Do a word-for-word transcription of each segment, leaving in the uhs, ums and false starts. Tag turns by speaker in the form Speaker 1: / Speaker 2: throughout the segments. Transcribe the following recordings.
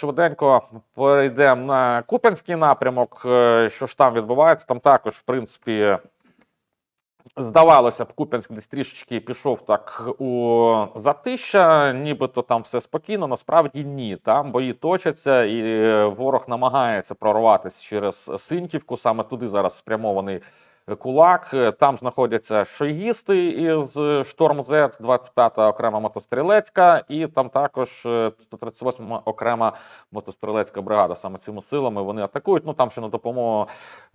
Speaker 1: швиденько перейдемо на Куп'янський напрямок. Що ж там відбувається? Там також, в принципі, здавалося б, Куп'янськ десь трішечки пішов так у затища, нібито там все спокійно, насправді ні. Там бої точаться і ворог намагається прорватися через Синьківку, саме туди зараз спрямований кулак. Там знаходяться шойгісти із Шторм-Зет, двадцять п'ята окрема мотострілецька, і там також сто тридцять восьма окрема мотострілецька бригада. Саме цими силами вони атакують. Ну там ще на допомогу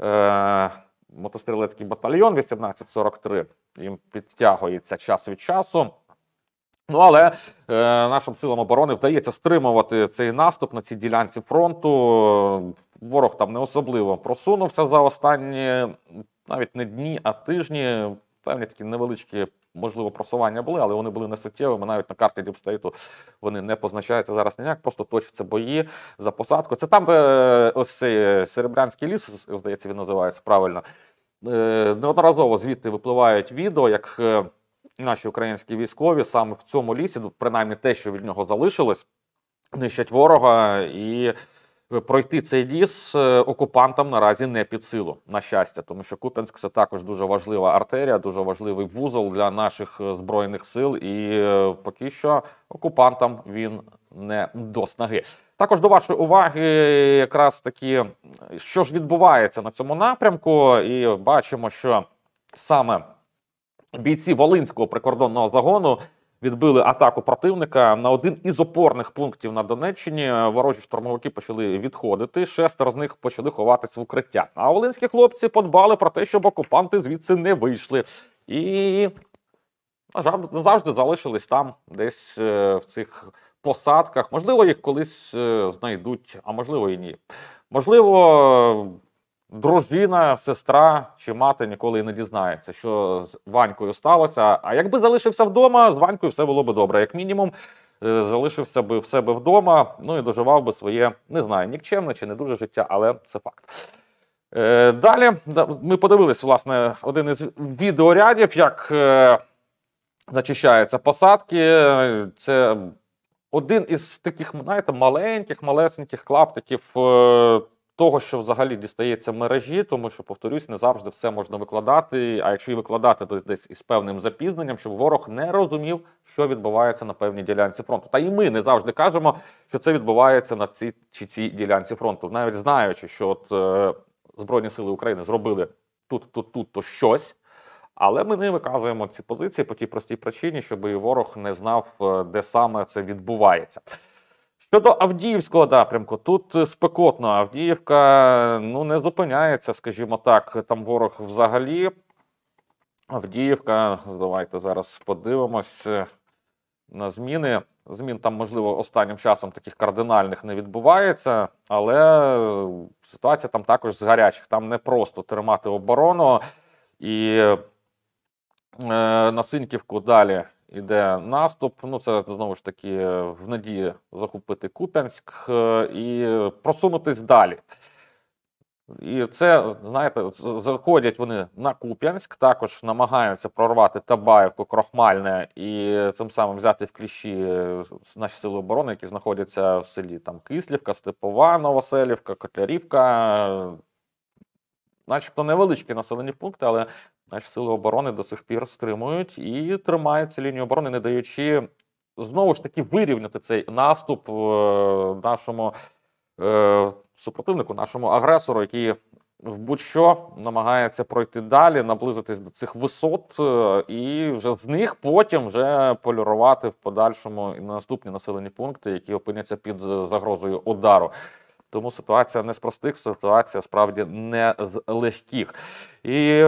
Speaker 1: е мотострілецький батальйон вісімнадцять сорок три, їм підтягується час від часу. Ну, але е, нашим силам оборони вдається стримувати цей наступ на цій ділянці фронту. Ворог там не особливо просунувся за останні, навіть не дні, а тижні. Певні такі невеличкі, можливо, просування були, але вони були не суттєвими. Навіть на карті Діпстейту вони не позначаються зараз ніяк, просто точаться бої за посадку. Це там, де ось цей Серебрянський ліс, здається, він називається правильно. Неодноразово звідти випливають відео, як наші українські військові саме в цьому лісі, принаймні те, що від нього залишилось, нищать ворога, і пройти цей ліс окупантам наразі не під силу, на щастя, тому що Куп'янськ – це також дуже важлива артерія, дуже важливий вузол для наших Збройних сил, і поки що окупантам він не до снаги. Також до вашої уваги якраз таки, що ж відбувається на цьому напрямку, і бачимо, що саме бійці Волинського прикордонного загону відбили атаку противника на один із опорних пунктів на Донеччині. Ворожі штурмовики почали відходити, шестеро з них почали ховатись в укриття. А волинські хлопці подбали про те, щоб окупанти звідси не вийшли. І, на жаль, не завжди залишились там, десь в цих посадках. Можливо, їх колись знайдуть, а можливо і ні. Можливо, дружина, сестра чи мати ніколи і не дізнається, що з Ванькою сталося. А якби залишився вдома, з Ванькою все було б добре. Як мінімум, залишився би в себе вдома, ну і доживав би своє, не знаю, нікчемне чи не дуже життя, але це факт. Далі ми подивились, власне, один із відеорядів, як зачищаються посадки. Це один із таких, знаєте, маленьких, малесеньких клаптиків того, що взагалі дістається мережі, тому що, повторюсь, не завжди все можна викладати, а якщо і викладати, то десь із певним запізненням, щоб ворог не розумів, що відбувається на певній ділянці фронту. Та і ми не завжди кажемо, що це відбувається на цій чи цій ділянці фронту, навіть знаючи, що от е, Збройні сили України зробили тут, тут, тут, то щось, але ми не виказуємо ці позиції по тій простій причині, щоб і ворог не знав, де саме це відбувається. Щодо Авдіївського напрямку, тут спекотно. Авдіївка, ну, не зупиняється, скажімо так, там ворог взагалі. Авдіївка, давайте зараз подивимось на зміни. Змін там, можливо, останнім часом таких кардинальних не відбувається, але ситуація там також з гарячих. Там не просто тримати оборону. І е, на Синьківку далі іде наступ, ну це знову ж таки в надії захопити Куп'янськ і просунутись далі. І це, знаєте, заходять вони на Куп'янськ, також намагаються прорвати Табаївку, Крохмальне і цим самим взяти в кліщі наші сили оборони, які знаходяться в селі там Кислівка, Степова, Новоселівка, Котлярівка. Начебто невеличкі населені пункти, але наші сили оборони до сих пір стримують і тримають цю лінію оборони, не даючи знову ж таки вирівняти цей наступ нашому е, супротивнику, нашому агресору, який в будь-що намагається пройти далі, наблизитись до цих висот і вже з них потім вже полюрувати в подальшому і на наступні населені пункти, які опиняться під загрозою удару. Тому ситуація не з простих, ситуація справді не з легких. І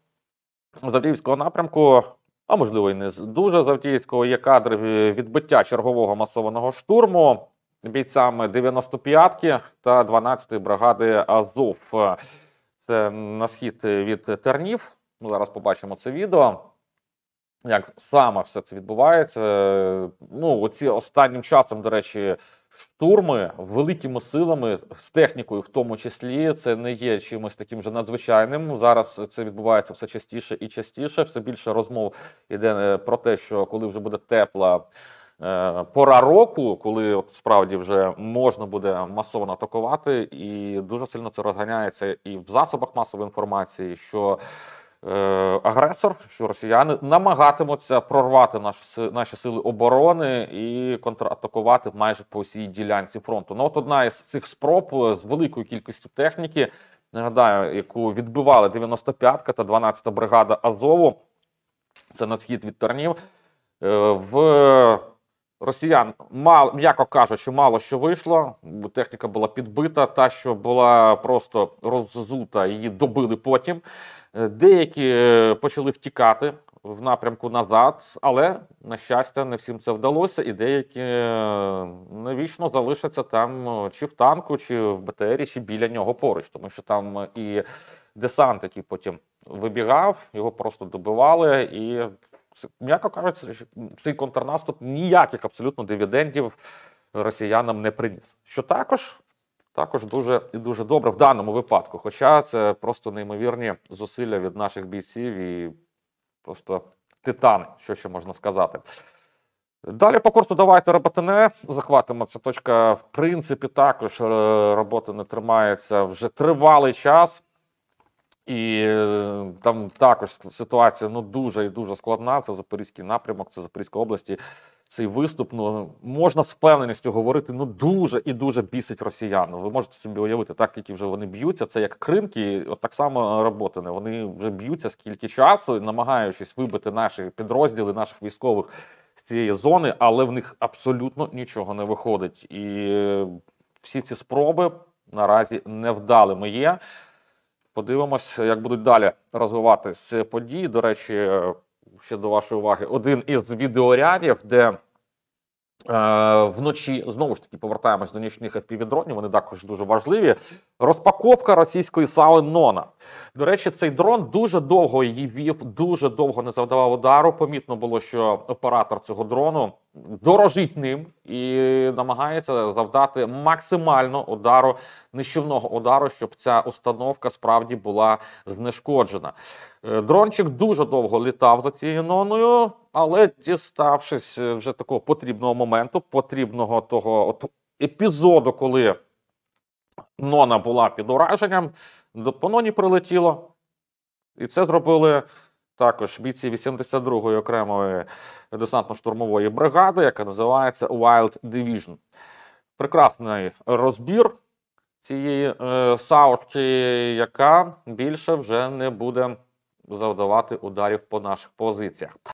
Speaker 1: з Авдіївського напрямку, а можливо і не з дуже з Авдіївського, є кадри відбиття чергового масованого штурму бійцями дев'яносто п'ятки та дванадцятої бригади Азов. Це на схід від Тернів. Ми зараз побачимо це відео. Як саме все це відбувається. Ну, оці останнім часом, до речі, штурми великими силами, з технікою в тому числі, це не є чимось таким же надзвичайним. Зараз це відбувається все частіше і частіше. Все більше розмов йде про те, що коли вже буде тепла е, пора року, коли от справді вже можна буде масово атакувати, і дуже сильно це розганяється і в засобах масової інформації, що е, агресор, що росіяни намагатимуться прорвати наші, си- наші сили оборони і контратакувати майже по всій ділянці фронту. Ну, от одна із цих спроб е, з великою кількістю техніки, нагадаю, яку відбивали дев'яносто п'ятка та дванадцята бригада Азову, це на схід від Тернів. Е, В росіян, мало, м'яко кажучи, мало що вийшло. бо Техніка була підбита, та, що була просто роззута, її добили потім. Е, Деякі е, почали втікати в напрямку назад, але, на щастя, не всім це вдалося, і деякі е, навічно залишаться там е, чи в танку, чи в БТРі, чи біля нього поруч, тому що там е, і десант, який потім вибігав, його просто добивали, і, це, м'яко кажучи, що цей контрнаступ ніяких абсолютно дивідендів росіянам не приніс. Що також, також дуже і дуже добре в даному випадку, хоча це просто неймовірні зусилля від наших бійців і просто титани, що ще можна сказати. Далі по курсу давайте роботине захватимо. Ця точка, в принципі, також е, роботи не тримається вже тривалий час. І е, там також ситуація ну, дуже і дуже складна. Це Запорізький напрямок, це Запорізька області. Цей виступ, ну, можна з впевненістю говорити, ну дуже і дуже бісить росіян. Ви можете собі уявити, так скільки вже вони б'ються, це як кринки, от так само роботи. Вони вже б'ються скільки часу, намагаючись вибити наші підрозділи, наших військових з цієї зони, але в них абсолютно нічого не виходить. І е, всі ці спроби наразі невдалими є. Подивимось, як будуть далі розвиватися події. До речі, ще до вашої уваги, один із відеорядів, де е, вночі, знову ж таки, повертаємось до нічних еф пі ві-дронів, вони також дуже важливі. Розпаковка російської САУ «Нона». До речі, цей дрон дуже довго її вів, дуже довго не завдавав удару. Помітно було, що оператор цього дрону дорожить ним і намагається завдати максимально удару, нищівного удару, щоб ця установка справді була знешкоджена. Е, Дрончик дуже довго літав за цією ноною, але діставшись вже такого потрібного моменту, потрібного того от епізоду, коли нона була під ураженням, до по ноні прилетіло. І це зробили також бійці вісімдесят другої окремої десантно-штурмової бригади, яка називається Wild Division. Прекрасний розбір цієї е, саушки, яка більше вже не буде завдавати ударів по наших позиціях.